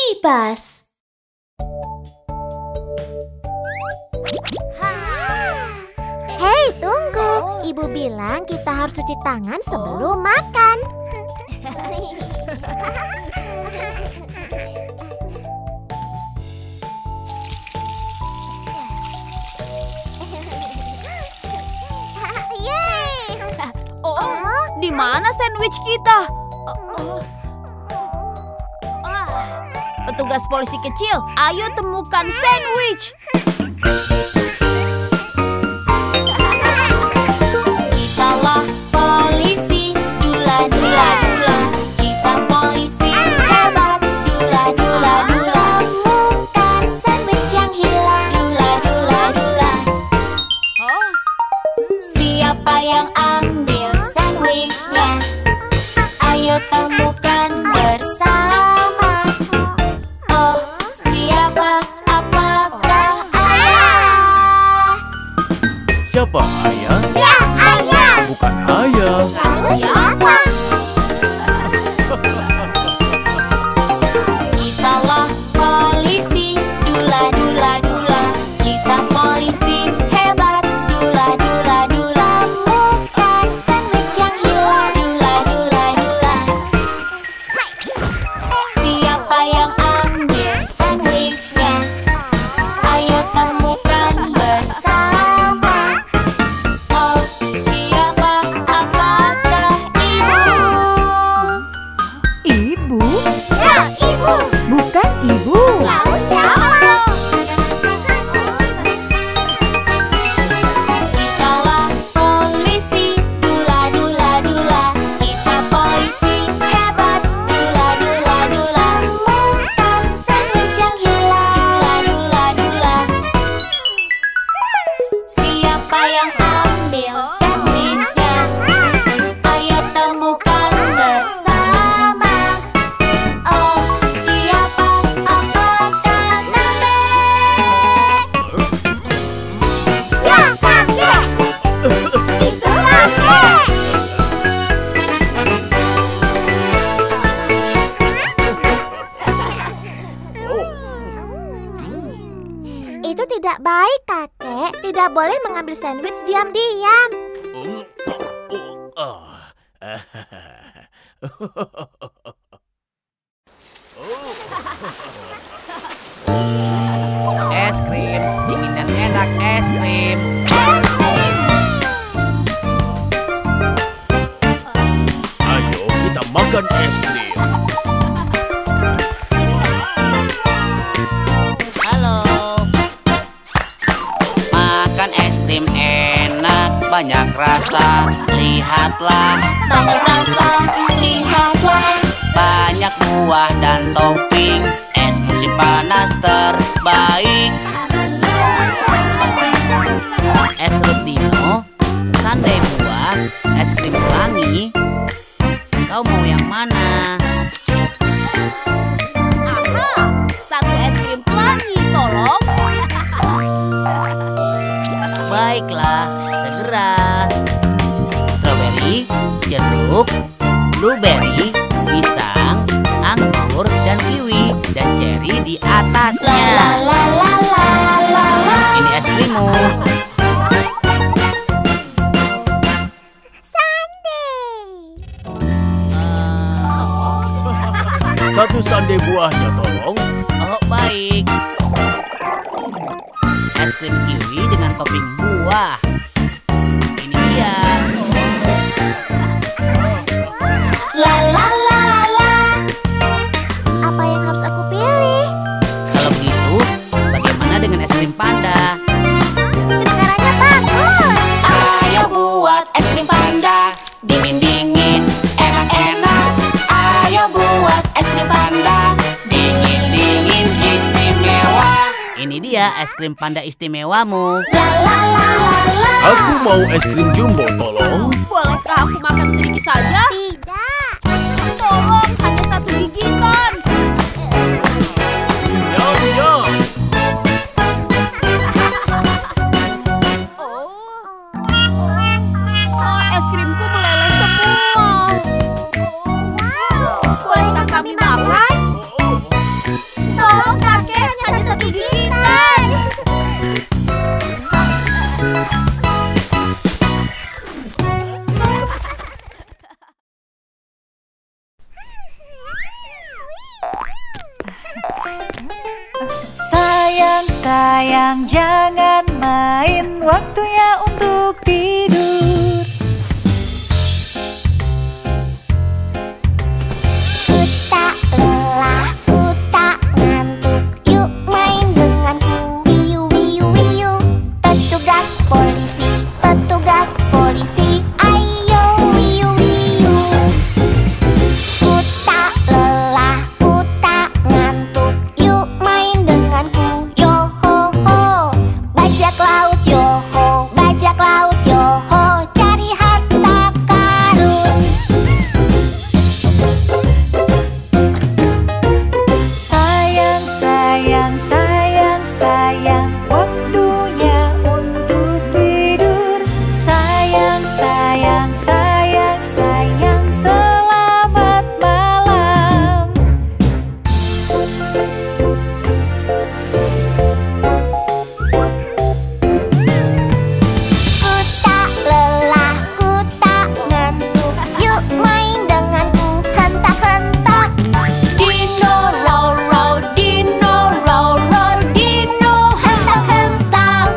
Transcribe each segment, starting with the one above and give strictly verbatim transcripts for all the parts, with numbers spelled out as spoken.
Minibus. Hei, tunggu. Ibu bilang kita harus cuci tangan sebelum makan. Yeay! Oh, di mana sandwich kita? Petugas polisi kecil, ayo temukan sandwich. Kitalah polisi, dula dula dula. Kita polisi hebat, dula dula dula. Temukan sandwich yang hilang, dula dula dula. Oh, Siapa yang ambil sandwichnya? Ayo temukan bersama. Oh, siapa? Apakah ayah? Siapa ayah? Ya, ayah. Bukan ayah. Lalu siapa? Kitalah polisi, dula dula dula. Kita polisi hebat, dula dula dula. Temukan sandwich yang hilang, dula dula dula. Siapa yang ambil sandwichnya? Ayo temukan bersama. Oh, siapa? Apakah ibu? ibu? Ya, ibu. Bukan ibu. Lalu siapa? Kitalah polisi, dula dula dula. Kita polisi hebat, dula dula dula. Temukan sandwich yang hilang, dula dula dula. Siapa yang ambil sandwichnya? Ayo temukan bersama. Oh, siapa? Apakah Nande? Ya, kakek. Itu kakek. Itu tidak baik, kakek. Tidak boleh mengambil sandwich diam-diam. Es krim, dingin dan enak es krim. Ayo kita makan es krim. Halo. Makan es krim enak, banyak rasa. Lihatlah, Banyak rasa, lihatlah. banyak buah dan topping. Es musim panas terbaik. Es Rutino, sundae buah, es krim pelangi. Kau mau yang mana? Aha, satu es krim pelangi, tolong. Baiklah, segera. Strawberry, jeruk, blueberry, pisang, anggur, dan kiwi, dan cherry di atasnya. La la la la la la. Ini es krimmu. Satu sundae buahnya tolong. Oh, baik. Es krim kiwi dengan topping buah. Ini dia. La la la la. Apa yang harus aku pilih? Kalau begitu, bagaimana dengan es krim panda? Kedengarannya bagus. Ayo buat es krim panda. Dingin-dingin, enak-enak. Ayo buat es krim panda. Dingin-dingin, istimewa. Ini dia es krim panda istimewamu. La la la la la. Aku mau es krim jumbo tolong. Bolehkah aku makan sedikit saja? Tidak. Tolong, hanya satu gigitan. Ya, ya. Oh, oh, es krimku meleleh semua. Bolehkah kami makan? Sayang jangan main, waktunya untuk tidur. Ku tak lelah, ku tak ngantuk, yuk main denganku. Wiu wiu wiu. Petugas polisi, petugas polisi, ayo wiu wiu. Ku tak lelah, ku tak ngantuk, yuk main denganku. Yo ho ho, bajak laut yo ho, bajak laut yo ho, cari harta karun. Sayang, sayang, sayang, sayang, waktunya untuk tidur. Sayang, sayang, sayang, sayang, selamat malam. Ku tak lelah, ku tak ngantuk, yuk main denganku. Hentak-hentak. Dino row row, dino row row, dino hentak-hentak.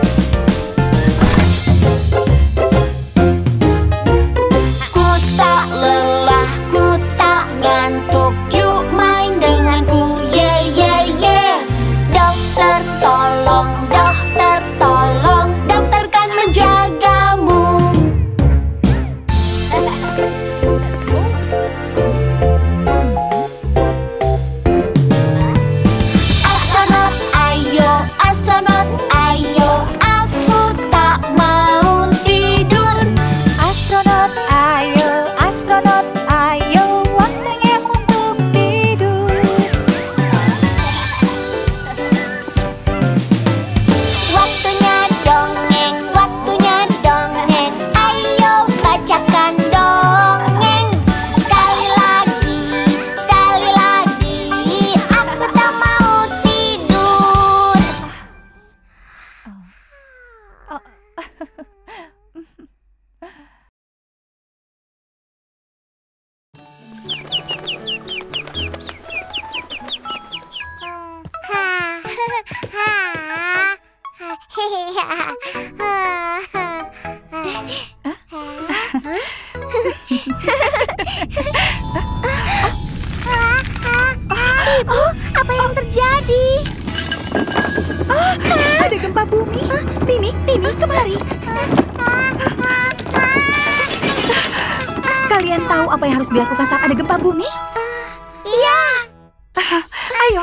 Ku tak lelah, ku tak ngantuk, yuk main denganku. Yeah yeah yeah. Dokter tolong, dokter tolong, dokter kan menjagamu. Astronot ayo, astronot ayo, aku tak mau tidur. Astronot ayo, astronot ayo, waktunya untuk tidur. Waktunya dongeng, waktunya dongeng, ayo bacakan dongeng. Sekali lagi, sekali lagi, aku tak mau tidur. Ibu, apa yang terjadi? Ada gempa bumi. Mimi, Mimi, kemari. Kalian tahu apa yang harus dilakukan saat ada gempa bumi? Iya. Ayo.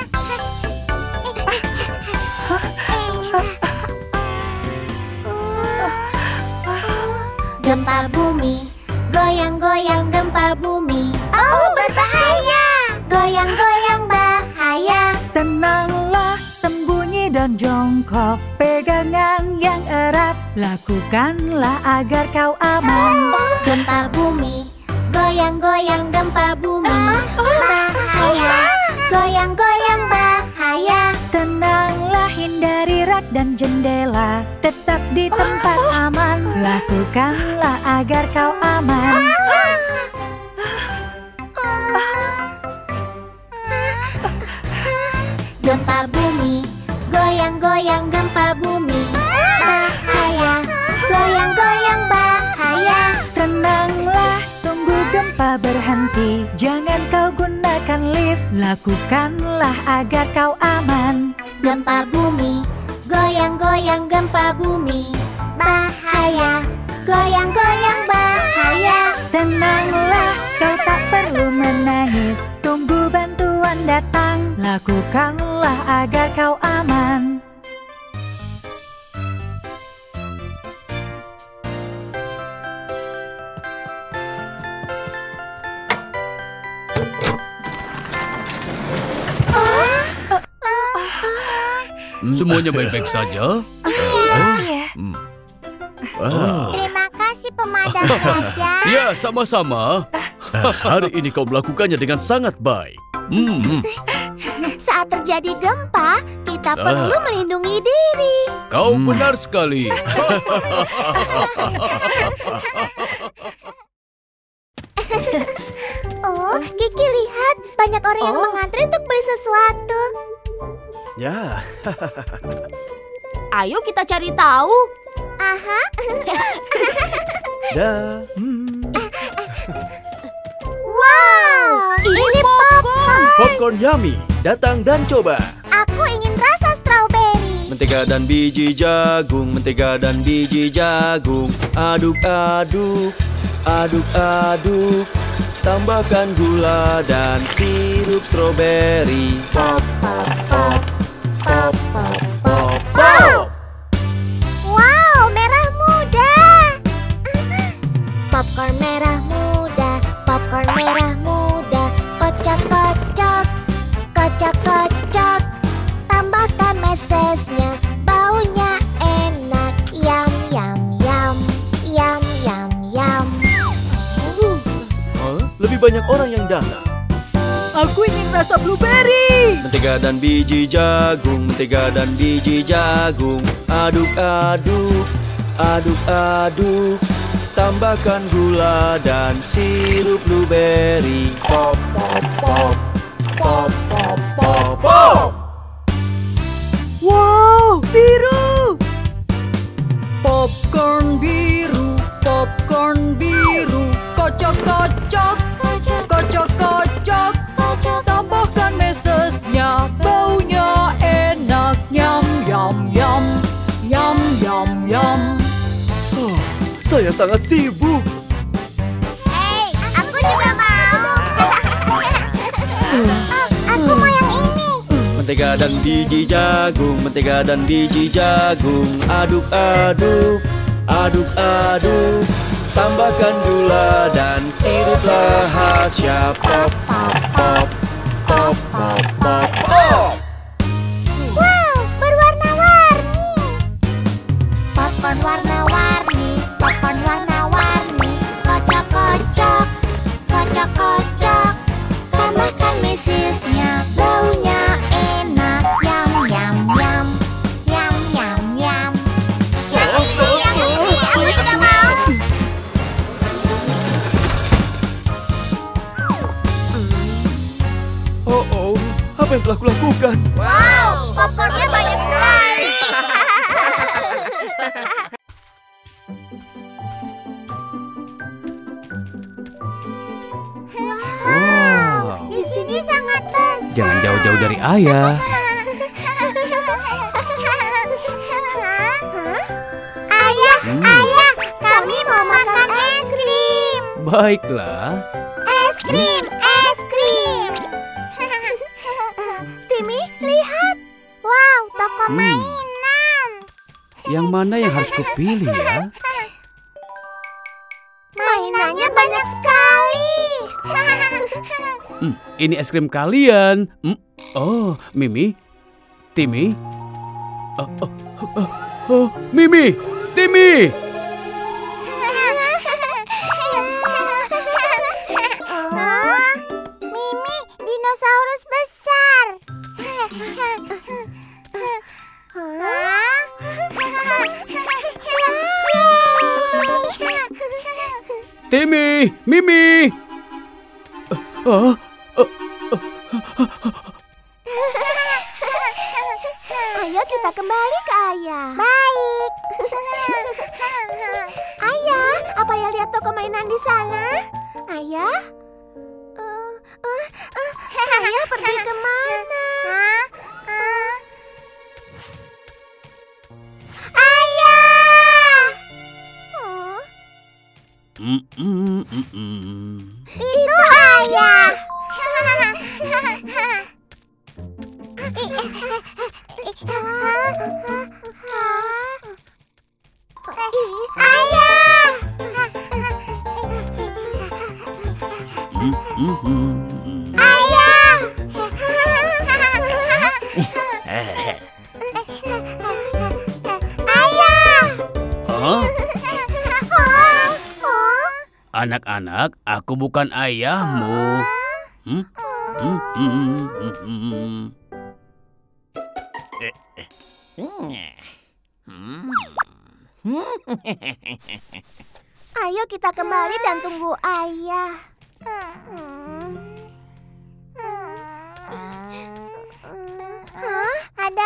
Gempa bumi, goyang-goyang gempa bumi. Oh, berbahaya. Goyang-goyang bahaya. Tenanglah, sembunyi dan jongkok, pegangan yang erat, lakukanlah agar kau aman. Gempa bumi, goyang-goyang gempa bumi. Bahaya. Goyang-goyang bahaya. Tenanglah, hindari rak dan jendela, tetap di tempat aman, lakukanlah agar kau aman. Gempa bumi, goyang-goyang gempa bumi. Bahaya. Goyang-goyang bahaya. Tenanglah, tunggu gempa berhenti, jangan kau gunakan lift, lakukanlah agar kau aman. Gempa bumi, goyang-goyang gempa bumi. Bahaya. Goyang-goyang bahaya. Tenanglah, kau tak perlu menangis, tunggu bantuan datang, lakukanlah agar kau aman. Semuanya baik-baik saja? Iya. Hmm. Ah. Terima kasih pemadam gajah. Ya, sama-sama. Hari ini kau melakukannya dengan sangat baik. Hmm. Saat terjadi gempa, kita perlu melindungi diri. Kau benar sekali. Oh, Kiki lihat banyak orang yang Oh. mengantri untuk beli sesuatu. Ya. Ayo kita cari tahu. Aha. Dah. Hmm. Wow, ini popcorn. Popcorn yummy. Datang dan coba. Aku ingin rasa strawberry. Mentega dan biji jagung, mentega dan biji jagung. Aduk-aduk, aduk-aduk. Tambahkan gula dan sirup stroberi. Pop, pop, pop, pop, pop, pop, pop. Wow, merah muda. Popcorn merah muda, popcorn merah muda. Kocok, kocok, kocok, kocok. Tambahkan mesesnya, baunya enak. Yum, yum, yum, yum, yum, yum. Hah? Lebih banyak orang yang datang. Aku ingin rasa blueberry. Mentega dan biji jagung, mentega dan biji jagung. Aduk-aduk, aduk-aduk. Tambahkan gula dan sirup blueberry. Pop, pop, pop, pop, pop, pop, pop. Wow, biru. Popcorn biru, popcorn biru. Kocok, kocok, kocok, kocok. Tambahkan mesesnya, baunya enak. Yum, yum, yum, yum, yum, yum. Oh, saya sangat sibuk. Hey, aku juga mau. Oh, aku mau yang ini. Mentega dan biji jagung, mentega dan biji jagung. Aduk-aduk, aduk-aduk. Tambahkan gula dan sirup rahasia. Pop, pop, pop, pop, pop, pop, pop. Wow, berwarna-warni. Popcorn warna-warni, popcorn warna-warni. Kocok, kocok, kocok, kocok. Tambahkan mesesnya, baunya enak. Yum, yum, yum, yum, yum, yum. Yang ini, yang ini, aku juga mau. Oh, oh, apa yang telah kulakukan? Wow, popcornnya banyak sekali. Wow. Di sini sangat besar. Jangan jauh-jauh dari ayah. Ayah, Hmm. ayah, kami mau makan es krim. Baiklah. Es krim, es krim. Timmy, lihat. Wow, toko Hmm. mainan. Yang mana yang harus kupilih ya? Mainannya banyak sekali. Hmm, ini es krim kalian. Hmm. Oh, Mimi, Timmy. Oh, oh, oh, oh, Mimi, Timmy. Oh, Mimi, dinosaurus besar. Timmy, Mimi. Oh, oh, Ayo kita kembali ke ayah. Baik. Ayah, apa ya lihat toko mainan di sana? Ayah? Uh, uh, uh, ayah pergi kemana? Ayah! Oh, mm, mm, mm, mm. itu ayah. Ayah! Mm, mm, mm, mm. Ayah! Ayah! Hah? Oh, oh. Anak-anak, aku bukan ayahmu. Hmm? Hmm, hmm, hmm, hmm. Ayo kita kembali dan tunggu ayah. Hmm. Hah? Ada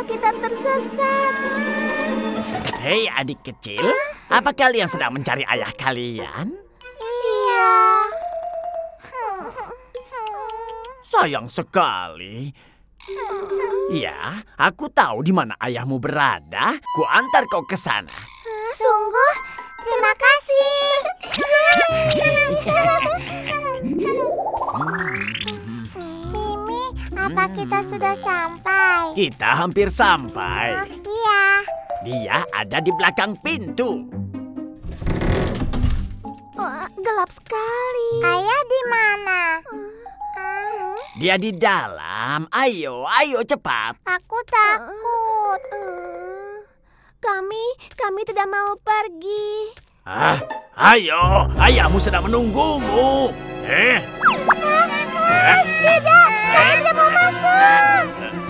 kita tersesat. Hei adik kecil, apa kalian sedang mencari ayah kalian? Iya. Sayang sekali. Ya, aku tahu di mana ayahmu berada. Ku antar kau ke sana. Sungguh, terima kasih. Mimi, apa kita sudah sampai? Kita hampir sampai. Oh, iya. Dia ada di belakang pintu. Oh, gelap sekali. Ayah di mana? Dia di dalam. Ayo, ayo cepat. Aku takut. Kami, kami tidak mau pergi. Ah, ayo, ayahmu sedang menunggumu. Eh? Ah, tidak, kami tidak mau masuk.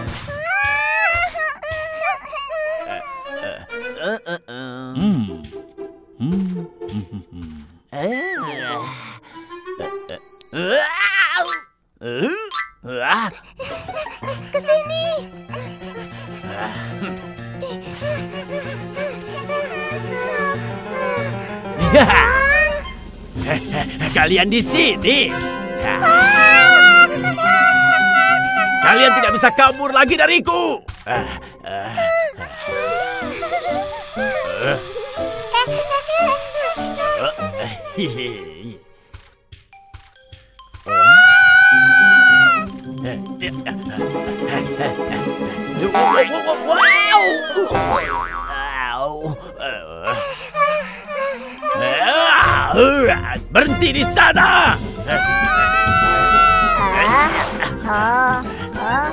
Uh, uh, uh. Hmm. Hmm. Hmm, hmm, hmm. Eh. Uh, uh, uh, uh. Ke sini. Kalian di sini. Kalian tidak bisa kabur lagi dariku. Berhenti di sana. Oh, oh.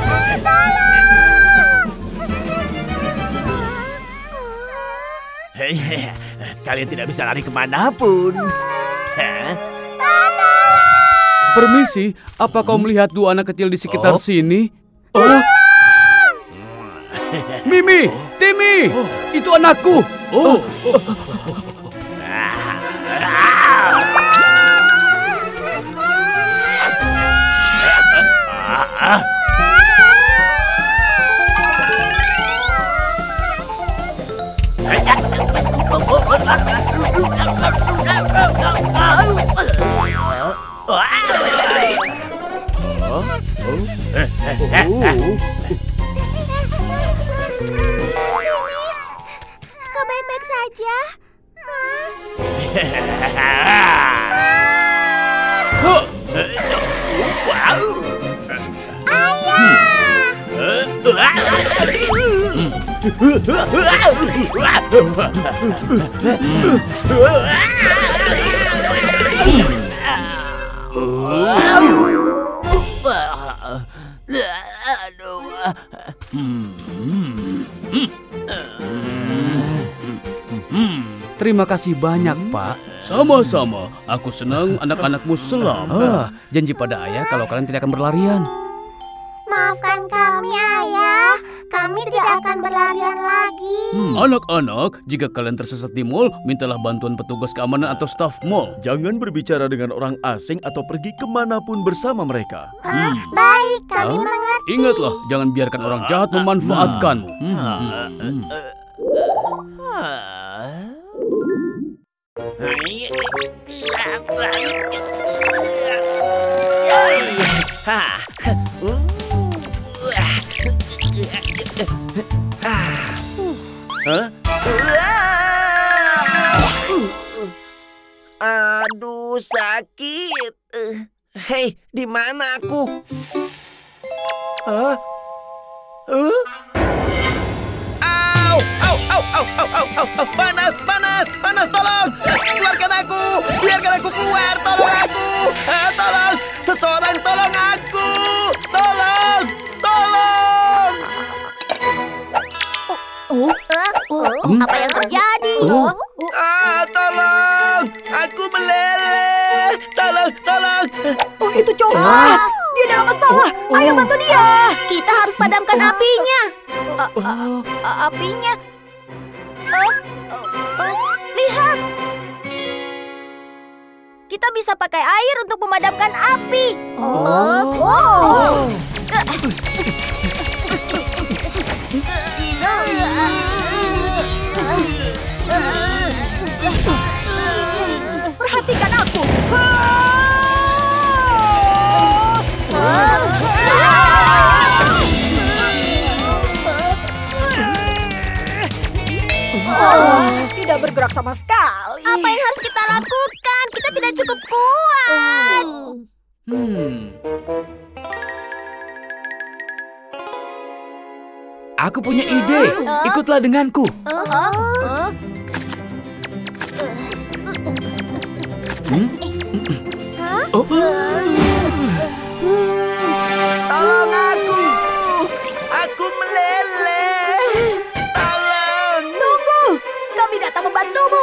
Hei, kalian tidak bisa lari kemanapun. Hah? Permisi, apa kau melihat dua anak kecil di sekitar Oh. sini? Oh. Mimi, Timmy, itu anakku. Oh. Kau baik-baik saja? Terima kasih banyak, Pak. Sama-sama. Aku senang anak-anakmu selamat. Ah, janji pada ayah kalau kalian tidak akan berlarian. Maafkan kami, Ayah. Kami tidak akan berlarian lagi. Hmm, anak-anak, jika kalian tersesat di mall, mintalah bantuan petugas keamanan atau staf mall. Jangan berbicara dengan orang asing atau pergi kemanapun bersama mereka. Ah, baik, kami Hah? mengerti. Ingatlah, jangan biarkan orang jahat memanfaatkanmu. Hmm, hmm, hmm. Aduh, sakit. Hei, di mana aku? Hah? Huh? Au, au, au, au, au, au, au, au, panas, panas, panas, tolong, keluarkan aku, biarkan aku keluar, tolong aku, ah, tolong, seseorang tolong aku, tolong, tolong. Oh, oh, apa yang terjadi? Oh. Ah, tolong, aku meleleh, tolong, tolong. Oh, itu cowok. Dia dalam masalah. Ayo bantu dia. Kita harus padamkan apinya. A- a- a- apinya. Oh, oh, oh, lihat. Kita bisa pakai air untuk memadamkan api. Oh. Oh. Perhatikan aku. Oh, tidak bergerak sama sekali. Apa yang harus kita lakukan? Kita tidak cukup kuat. Hmm. Aku punya ide. Ikutlah denganku. Hmm? Oh. Tolong aku! Aku meleleh! Tolong! Tunggu, kami datang membantumu.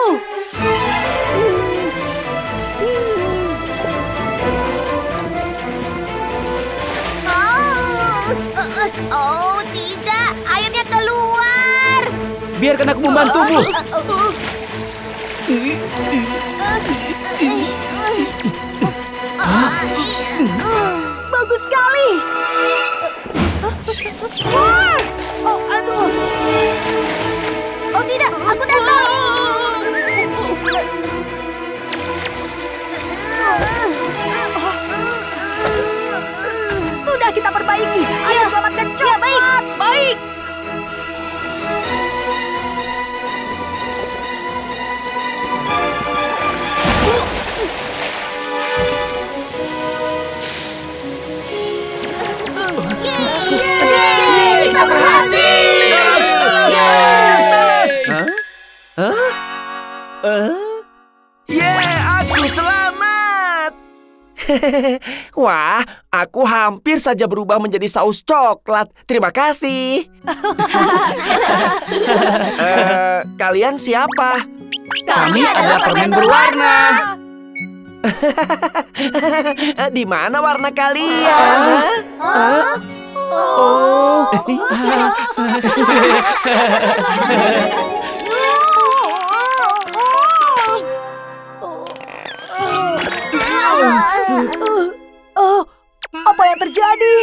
Oh, oh tidak, airnya keluar. Biarkan aku membantumu. Bagus sekali. Oh, aduh. Oh tidak, aku datang. Sudah kita perbaiki. Ayo selamatkan Chop. Ya, baik. Baik. Yeay, kita berhasil. Hah? Hah? Hah? Yeay, aku selamat! Wah, aku hampir saja berubah menjadi saus coklat. Terima kasih. Eh, kalian siapa? Kami adalah permen berwarna. Di mana warna kalian? Hah? Oh. Oh, apa yang terjadi?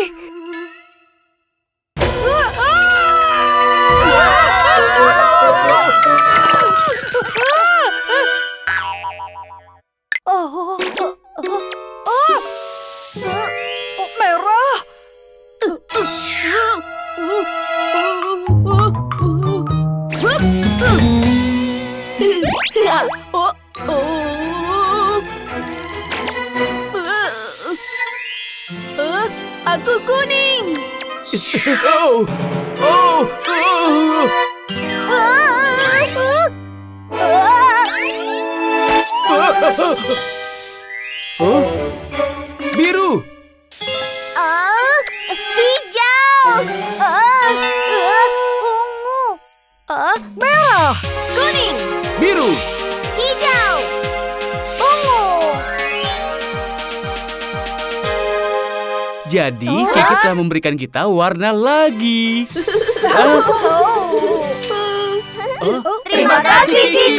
Oh, oh, merah. Oh, oh. Uh, aku kuning. Oh. Oh. Oh. Oh. Biru. Oh, hijau. Oh, ungu. Ah, merah. Kuning. Biru. Hijau. Ungu. Jadi, Kiki telah memberikan kita warna lagi. Terima kasih, Kiki.